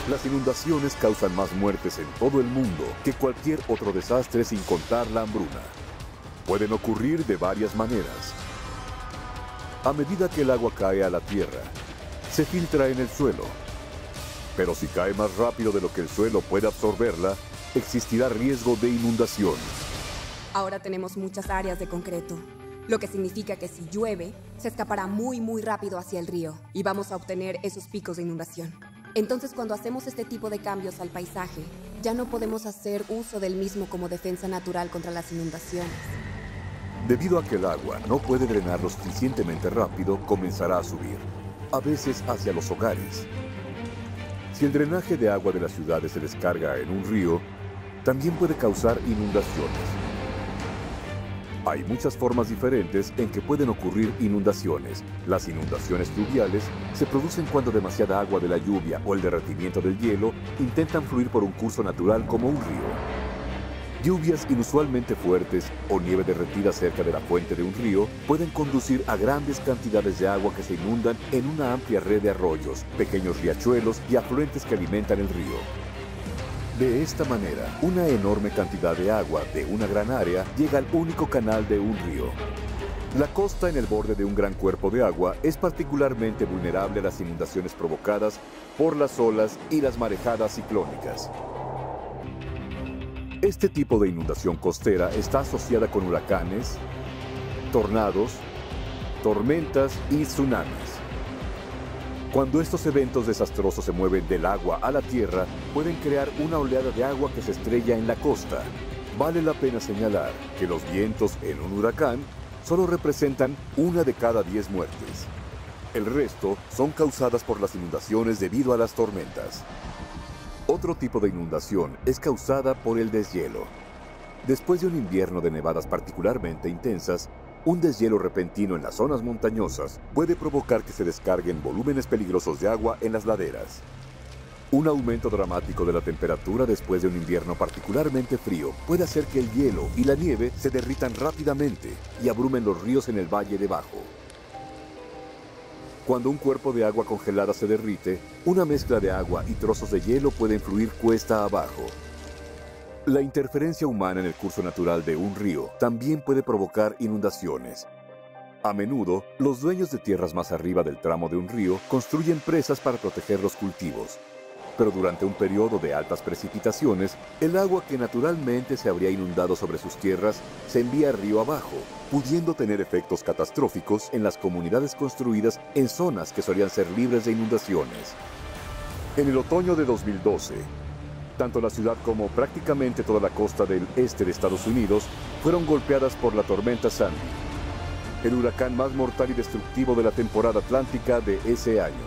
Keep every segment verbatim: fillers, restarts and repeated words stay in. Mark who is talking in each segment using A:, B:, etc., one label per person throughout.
A: Las inundaciones causan más muertes en todo el mundo que cualquier otro desastre sin contar la hambruna. Pueden ocurrir de varias maneras. A medida que el agua cae a la tierra, se filtra en el suelo. Pero si cae más rápido de lo que el suelo puede absorberla, existirá riesgo de inundación.
B: Ahora tenemos muchas áreas de concreto, lo que significa que si llueve, se escapará muy muy rápido hacia el río y vamos a obtener esos picos de inundación. Entonces, cuando hacemos este tipo de cambios al paisaje, ya no podemos hacer uso del mismo como defensa natural contra las inundaciones.
A: Debido a que el agua no puede drenar lo suficientemente rápido, comenzará a subir, a veces hacia los hogares. Si el drenaje de agua de las ciudades se descarga en un río, también puede causar inundaciones. Hay muchas formas diferentes en que pueden ocurrir inundaciones. Las inundaciones fluviales se producen cuando demasiada agua de la lluvia o el derretimiento del hielo intentan fluir por un curso natural como un río. Lluvias inusualmente fuertes o nieve derretida cerca de la fuente de un río pueden conducir a grandes cantidades de agua que se inundan en una amplia red de arroyos, pequeños riachuelos y afluentes que alimentan el río. De esta manera, una enorme cantidad de agua de una gran área llega al único canal de un río. La costa en el borde de un gran cuerpo de agua es particularmente vulnerable a las inundaciones provocadas por las olas y las marejadas ciclónicas. Este tipo de inundación costera está asociada con huracanes, tornados, tormentas y tsunamis. Cuando estos eventos desastrosos se mueven del agua a la tierra, pueden crear una oleada de agua que se estrella en la costa. Vale la pena señalar que los vientos en un huracán solo representan una de cada diez muertes. El resto son causadas por las inundaciones debido a las tormentas. Otro tipo de inundación es causada por el deshielo. Después de un invierno de nevadas particularmente intensas, un deshielo repentino en las zonas montañosas puede provocar que se descarguen volúmenes peligrosos de agua en las laderas. Un aumento dramático de la temperatura después de un invierno particularmente frío puede hacer que el hielo y la nieve se derritan rápidamente y abrumen los ríos en el valle debajo. Cuando un cuerpo de agua congelada se derrite, una mezcla de agua y trozos de hielo pueden fluir cuesta abajo. La interferencia humana en el curso natural de un río también puede provocar inundaciones. A menudo, los dueños de tierras más arriba del tramo de un río construyen presas para proteger los cultivos. Pero durante un periodo de altas precipitaciones, el agua que naturalmente se habría inundado sobre sus tierras se envía río abajo, pudiendo tener efectos catastróficos en las comunidades construidas en zonas que solían ser libres de inundaciones. En el otoño de dos mil doce, tanto la ciudad como prácticamente toda la costa del este de Estados Unidos fueron golpeadas por la tormenta Sandy, el huracán más mortal y destructivo de la temporada atlántica de ese año.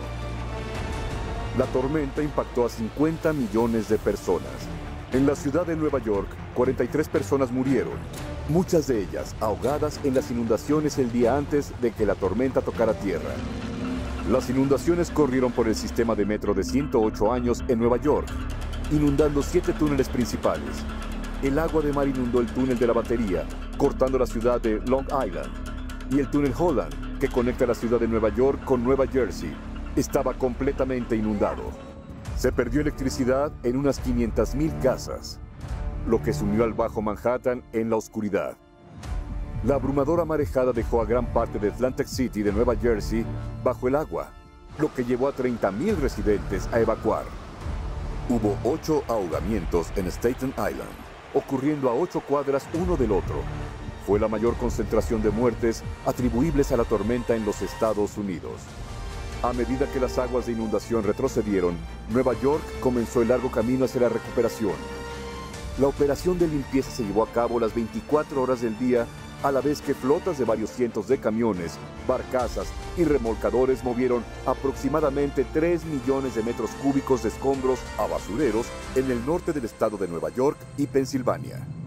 A: La tormenta impactó a cincuenta millones de personas. En la ciudad de Nueva York, cuarenta y tres personas murieron, muchas de ellas ahogadas en las inundaciones el día antes de que la tormenta tocara tierra. Las inundaciones corrieron por el sistema de metro de ciento ocho años en Nueva York, inundando siete túneles principales. El agua de mar inundó el túnel de la batería, cortando la ciudad de Long Island. Y el túnel Holland, que conecta la ciudad de Nueva York con Nueva Jersey, estaba completamente inundado. Se perdió electricidad en unas quinientas mil casas, lo que sumió al Bajo Manhattan en la oscuridad. La abrumadora marejada dejó a gran parte de Atlantic City de Nueva Jersey bajo el agua, lo que llevó a treinta mil residentes a evacuar. Hubo ocho ahogamientos en Staten Island, ocurriendo a ocho cuadras uno del otro. Fue la mayor concentración de muertes atribuibles a la tormenta en los Estados Unidos. A medida que las aguas de inundación retrocedieron, Nueva York comenzó el largo camino hacia la recuperación. La operación de limpieza se llevó a cabo las veinticuatro horas del día, a la vez que flotas de varios cientos de camiones, barcazas y remolcadores movieron aproximadamente tres millones de metros cúbicos de escombros a basureros en el norte del estado de Nueva York y Pensilvania.